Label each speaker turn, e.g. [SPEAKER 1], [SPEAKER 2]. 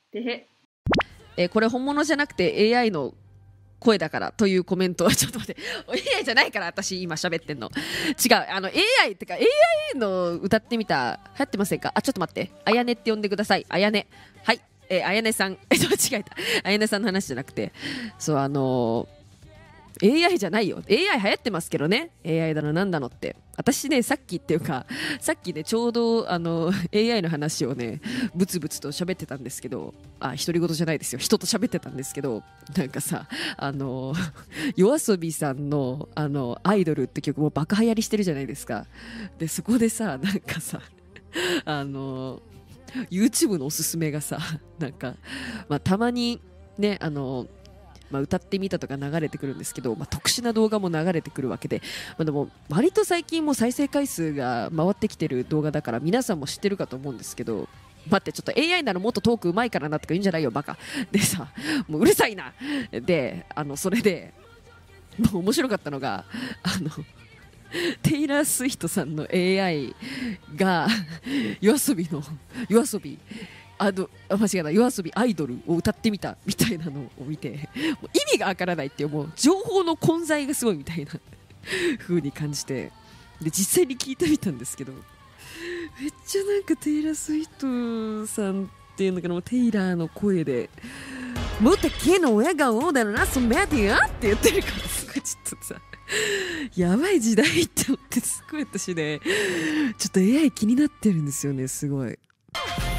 [SPEAKER 1] でこれ本物じゃなくて AI の声だからというコメントはちょっと待って AI じゃないから私今喋ってんの違うAI ってか AI の歌ってみた流行ってませんか。ちょっと待って、あやねって呼んでください。あやね、はい、あやねさん間違えた、あやねさんの話じゃなくて、そうAI じゃないよ。 AI 流行ってますけどね。 AI だのなんだのって、私ねさっきっていうかさっきねちょうどAI の話をねブツブツと喋ってたんですけど、独り言じゃないですよ、人と喋ってたんですけど、なんかさYOASOBI さんのアイドルって曲もバカ流行りしてるじゃないですか。でそこでさなんかさYouTube のおすすめがさなんか、たまにね歌ってみたとか流れてくるんですけど、特殊な動画も流れてくるわけで、でも割と最近も再生回数が回ってきてる動画だから皆さんも知ってるかと思うんですけど、待って、ちょっと AI ならもっとトークうまいからなとか言うんじゃないよバカでさ、もううるさいな。でそれでもう面白かったのがテイラー・スウィフトさんの AI がYOASOBI間違いない、YOASOBIアイドルを歌ってみたみたいなのを見て、もう意味がわからないっていう、もう情報の混在がすごいみたいな風に感じて、で実際に聞いてみたんですけど、めっちゃなんかテイラー・スウィフトさんっていうのかな、もうテイラーの声でもっと毛の笑顔だろなそメディアって言ってるから、すごいちょっとさやばい時代って思って、すごい私ねちょっと AI 気になってるんですよね、すごい。